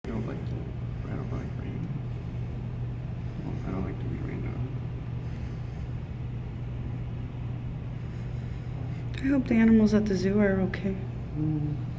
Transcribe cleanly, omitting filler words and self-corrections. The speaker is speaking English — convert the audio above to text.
I don't like rain. Well, I don't like to be rained on. I hope the animals at the zoo are okay. Mm.